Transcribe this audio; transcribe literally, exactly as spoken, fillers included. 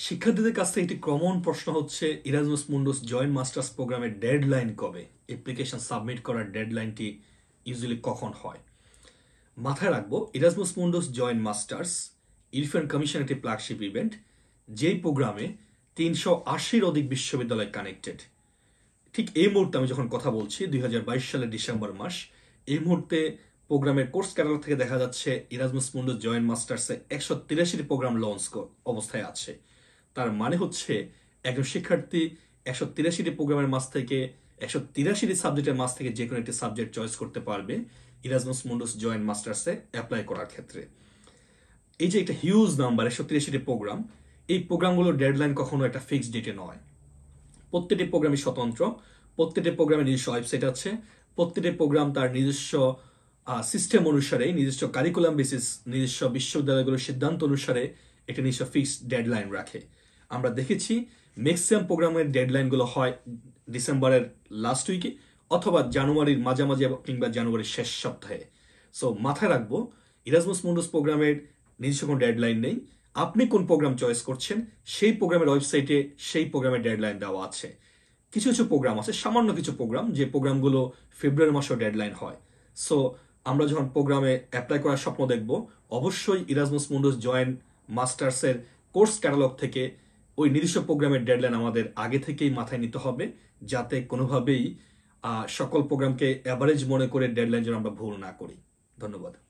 শিক্ষার্থীদের কাছ থেকে একটি কমন প্রশ্ন হচ্ছে ইরাজমাস মুন্ডাস জয়েন্ট মাস্টার্স প্রোগ্রামের ডেডলাইন কবে, অ্যাপ্লিকেশন সাবমিট করার ডেডলাইনটি ইউজুয়ালি কখন হয়। মাথায় রাখবো Erasmus Mundus joint masters European commission একটি ফ্ল্যাগশিপ ইভেন্ট, যেই প্রোগ্রামে তিনশো আশির অধিক বিশ্ববিদ্যালয় কানেক্টেড। ঠিক এই মুহূর্তে আমি যখন কথা বলছি দুই হাজার বাইশ সালের ডিসেম্বর মাস, এই মুহূর্তে প্রোগ্রামের কোর্স ক্যাটালগ থেকে দেখা যাচ্ছে ইরাজমাস মুন্ডাস জয়েন্ট মাস্টার্সে একশো তিরাশিটি প্রোগ্রাম লঞ্চ অবস্থায় আছে। তার মানে হচ্ছে একজন শিক্ষার্থী একশো তিরাশিটি প্রোগ্রামের মাঝ থেকে একশো তিরাশিটি সাবজেক্টের মাঝ থেকে যে কোনো একটি সাবজেক্ট চয়েস করতে পারবে ইরাজমাস মুন্ডাস জয়েন্ট মাস্টার্সে অ্যাপ্লাই করার ক্ষেত্রে। এই যে একটা হিউজ নাম্বার একশো তিরাশিটি প্রোগ্রাম, এই প্রোগ্রামগুলোর ডেডলাইন কখনো একটা ফিক্সড ডেটে নয়। প্রত্যেকটি প্রোগ্রামই স্বতন্ত্র, প্রত্যেকটি প্রোগ্রামের নিজস্ব ওয়েবসাইট আছে, প্রত্যেকটি প্রোগ্রাম তার নিজস্ব সিস্টেম অনুসারে, নিজস্ব কারিকুলাম বেসিস, নিজস্ব বিশ্ববিদ্যালয়গুলোর সিদ্ধান্ত অনুসারে একটা নিজস্ব ফিক্সড ডেডলাইন রাখে। আমরা দেখেছি ম্যাক্সিমাম প্রোগ্রামের ডেডলাইনগুলো হয় ডিসেম্বরের লাস্ট উইকে অথবা জানুয়ারির মাঝামাঝি কিংবা জানুয়ারির শেষ সপ্তাহে। সো মাথায় রাখবো ইরাজমাস মুন্ডাস প্রোগ্রামের নিজস্ব কোনো ডেডলাইন নেই। আপনি কোন প্রোগ্রাম চয়েস করছেন সেই প্রোগ্রামের ওয়েবসাইটে সেই প্রোগ্রামের ডেডলাইন দেওয়া আছে। কিছু কিছু প্রোগ্রাম আছে, সামান্য কিছু প্রোগ্রাম, যে প্রোগ্রামগুলো ফেব্রুয়ারি মাসেও ডেডলাইন হয়। সো আমরা যখন প্রোগ্রামে অ্যাপ্লাই করার স্বপ্ন দেখব, অবশ্যই ইরাজমাস মুন্ডাস জয়েন্ট মাস্টার্সের কোর্স ক্যাটালগ থেকে ওই নির্দিষ্ট প্রোগ্রামের ডেডলাইন আমাদের আগে থেকেই মাথায় নিতে হবে, যাতে কোনোভাবেই সকল প্রোগ্রামকে অ্যাভারেজ মনে করে ডেডলাইন যেন আমরা ভুল না করি। ধন্যবাদ।